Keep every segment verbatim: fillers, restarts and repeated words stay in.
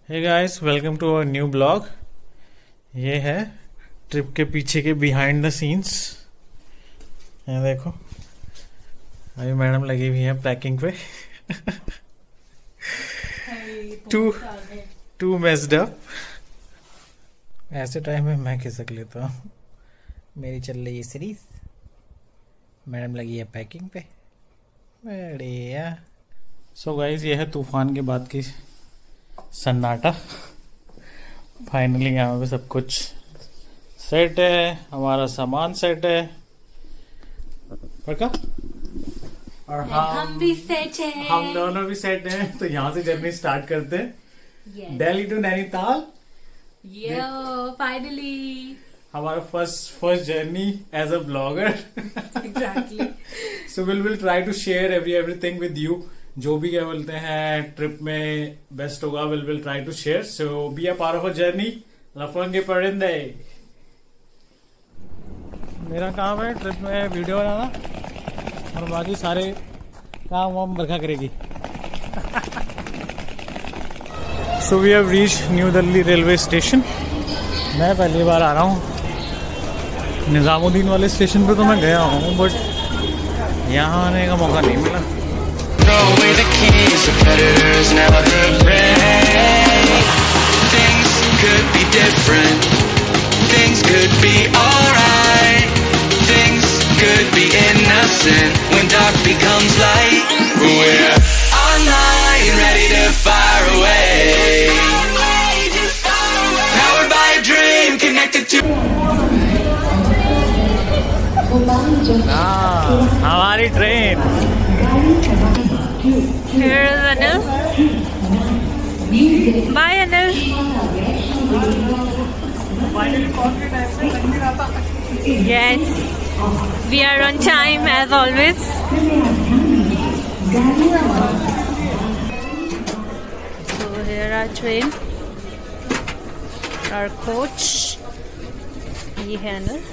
Hey guys, welcome to our new blog. ये है trip के पीछे के बिहाइंड द सीन्स। ये देखो, अभी मैडम लगी हुई है पैकिंग पे। Too too messed up. ऐसे टाइम में मैं खिसक लेता हूँ। मेरी चल रही है सीरीज, मैडम लगी है पैकिंग पे। बढ़िया। सो गाइस, ये है तूफान के बाद की सन्नाटा। फाइनली यहाँ पे सब कुछ सेट है, हमारा सामान सेट है और हम हम भी सेट हैं। हम दोनों भी सेट हैं। तो यहाँ से जर्नी स्टार्ट करते हैं। Delhi to Nainital. Yo finally हमारा first first journey as a blogger. Exactly. So will will try to share every everything with you. जो भी क्या बोलते हैं ट्रिप में बेस्ट होगा, will will try to share. So be a part of a journey. Lafangey Parindey. मेरा काम है ट्रिप में वीडियो बनाना और बाकी सारे काम वाम बरखा करेगी। So we have reached New Delhi railway station. मैं पहली बार आ रहा हूँ। निजामुद्दीन वाले स्टेशन पे तो मैं गया हूँ, बट यहाँ आने का मौका नहीं मिला। Throw away the keys, the predators now they raid. Things could be different. Things could be alright. Things could be innocent when dark becomes light. We're online, ready to fire away. Powered by a dream, connected to. हाँ, हमारी train. Here is Anil. Bye Anil. Yes, we are on time as always. So here our train, our coach. ये है Anil.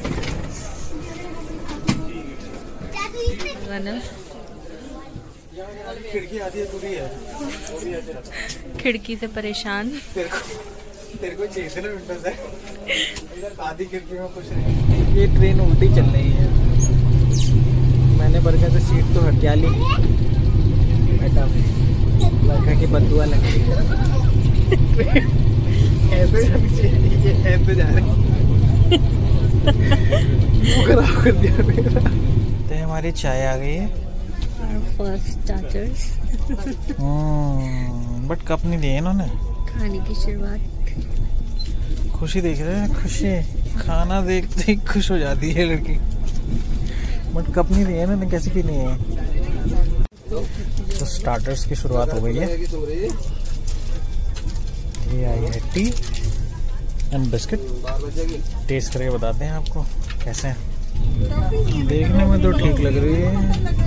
Anil. खिड़की आधी अधूरी है। खिड़की से परेशान। तेरे को तेरे को चाहिए ना विंडो से। इधर आधी खिड़की में कुछ नहीं। ये ट्रेन उल्टी चल रही है। मैंने बरखा से सीट तो हटा ली। बैठा बरखा की बदुआ लग रही है। ऐसे ये ऐसे जा रहे मुंह खराब कर दिया मेरा। तो हमारी चाय आ गई है। First starters. बट कप नहीं दिए इन्होंने। खाने की शुरुआत। खुशी देख रहे हैं, खुशी। खाना देखते ही खुश हो जाती है लड़की। बट कप नहीं दिए इन्होंने, कैसे पीनी है। तो स्टार्टर्स की शुरुआत हो गई है। ये आई है टी एंड बिस्किट। टेस्ट करके बताते हैं आपको कैसे हैं। देखने में तो ठीक लग रही है।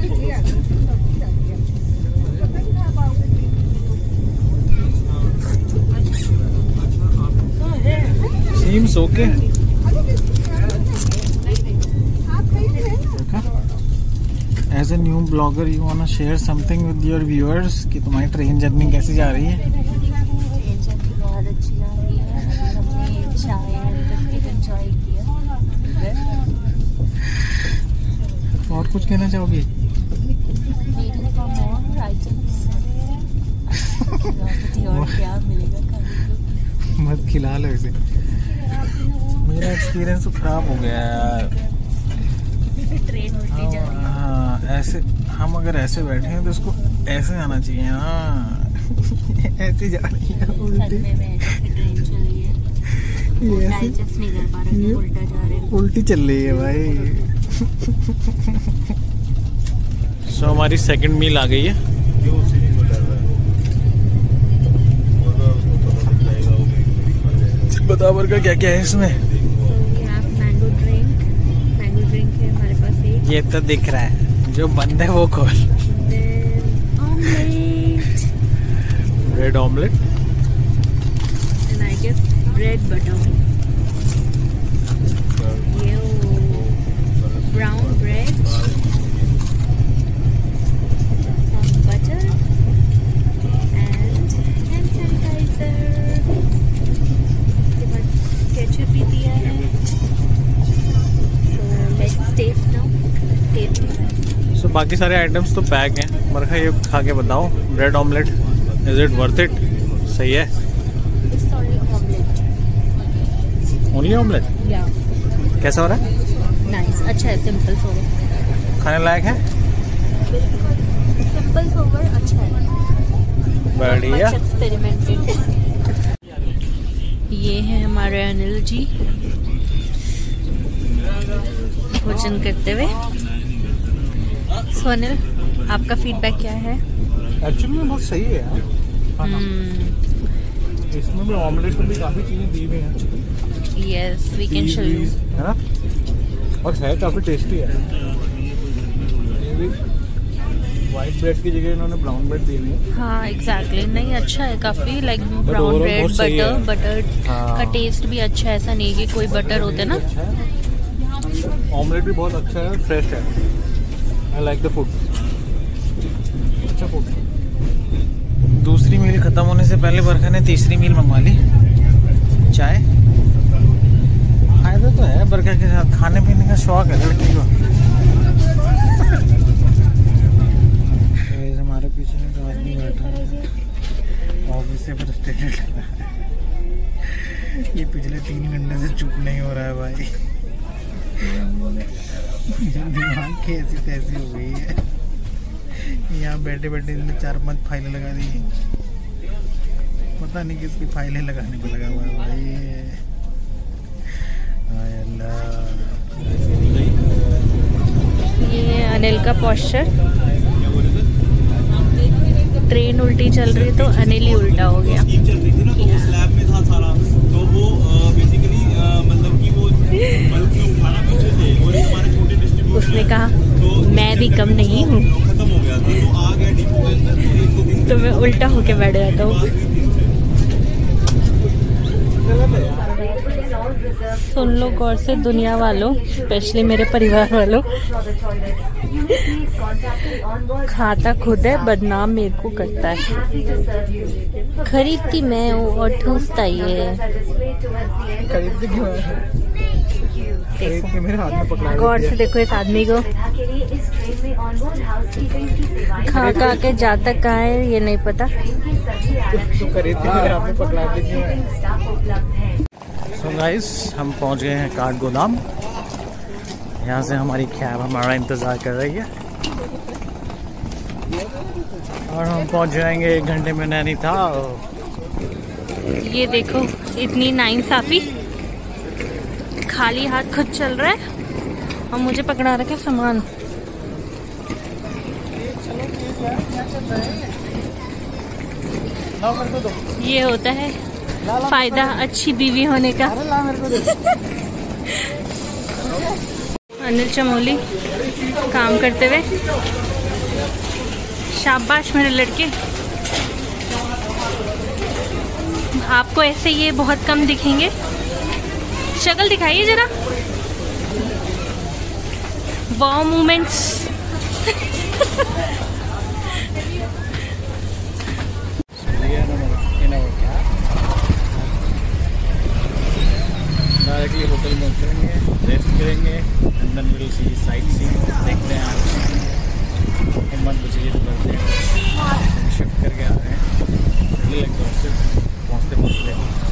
Seems okay. As a new blogger, you wanna share something with your viewers कि तुम्हारी ट्रेन जर्नी कैसी जा रही है? ट्रेन जर्नी बहुत अच्छी जा रही है। हमने चाय और बिस्किट एंजॉय किया। और कुछ कहना चाहोगी? और क्या मिलेगा खाने को? मत खिला लो इसे। मेरा एक्सपीरियंस तो खराब हो गया यार। ट्रेन उल्टी जा रही है। हाँ, ऐसे हम अगर ऐसे बैठे हैं तो इसको ऐसे आना चाहिए। हाँ, ऐसे जा रही है उल्टी। में ट्रेन चल रही है। डाइजेस्ट नहीं कर पा रहे, उल्टा जा रहे हैं। उल्टी चल रही है भाई। सो so, हमारी सेकंड मील आ गई है। बता बर्गर क्या क्या है इसमें। Mango drink. मैंगो ड्रिंक है हमारे पास एक। ये तो दिख रहा है, जो बंद है वो खोल। Omelette. Bread omelette. And I guess bread butter. ये brown bread. Some butter and hand sanitiser. बाकी सारे आइटम्स तो पैक हैं। बरखा ये खा के बताओ, bread omelette is it worth it? सही है? Only omelette? कैसा हो रहा है? नाइस, अच्छा है, सिंपल सोवर, खाने लायक है? सिंपल सोवर अच्छा है, बढ़िया। एक्सपेरिमेंटेड। ये है हमारे अनिल जी भोजन करते हुए। सो अनिल, आपका फीडबैक क्या है? एक्चुअली में बहुत सही है यार खाना। hmm. इसमें भी ऑमलेट में भी काफ़ी चीज़ें दी हुई हैं। Yes, we can show you. है ना, और है काफ़ी टेस्टी है। ये भी वाइट ब्रेड की जगह इन्होंने ब्राउन ब्रेड दी हुई है। हाँ एग्जैक्टली, नहीं अच्छा है काफ़ी, like brown bread, butter butter हाँ। का टेस्ट भी अच्छा है, ऐसा नहीं कि कोई बटर होते ना। ऑमलेट भी बहुत अच्छा है, फ्रेश है। आई लाइक द फूड, अच्छा फूड। दूसरी मील खत्म होने से पहले बरखा ने तीसरी मील मंगवा ली, चाय। फायदा तो है बरखा के साथ, खाने पीने का शौक है लड़की को। हमारे पीछे में तो आदमी बैठा है, ऑफिस से फ्रस्ट्रेटेड लग रहा है। ये पिछले तीन घंटे से चुप नहीं हो रहा है भाई। दिमाग की ऐसी तैसी हो गई है। यहाँ बैठे बैठे इसने चार पांच फाइलें लगा दी, पता नहीं किसकी फाइलें लगाने पे लगा हुआ है भाई। हाय अल्लाह। ये है अनिल का पोस्चर। ट्रेन उल्टी चल रही तो अनिल ही उल्टा हो गया। स्लैब में था सारा, तो वो बेसिकली मतलब कि वो बल्क में उठाना पीछे थे और ये हमारे छोटे डिस्ट्रीब्यूटर, उसने कहा मैं भी कम नहीं हूँ, खत्म हो गया था तो आ गया डिपो के अंदर, तो एक दो दिन तो मैं उल्टा होके बैठ जाता हूँ। सुन लो गौर से दुनिया वालों, स्पेशली मेरे परिवार वालों, खाता खुद है, बदनाम मेरे को करता है। खरीदती मैं हूँ और ठूसता ये है। खरीदते क्यों है? खरीद के मेरे हाथ में पकड़ा। गौर से देखो इस आदमी को, खा खा के जाता कहाँ है ये नहीं पता। तो खरीद के मेरे हाथ में पकड़ा दी क्यों है? सो गाइस, हम पहुंच गए हैं काठ गोदाम। यहाँ से हमारी कैब हमारा इंतज़ार कर रही है और हम पहुंच जाएंगे एक घंटे में नैनीताल। ये देखो इतनी नाइंसाफी, खाली हाथ खुद चल रहा है और मुझे पकड़ा रखे सामान। ये होता है फायदा अच्छी बीवी होने का। अनिल चमोली काम करते हुए, शाबाश मेरे लड़के। आपको ऐसे ये बहुत कम दिखेंगे, शक्ल दिखाइए जरा, वाव मोमेंट्स। डायरेक्टली होटल में उतरेंगे, रेस्ट करेंगे, and then we will see sightseeing. देखते हैं आज हिम्मत बची तो करते हैं, शिफ्ट करके आ रहे हैं। पहुँचते पहुँचते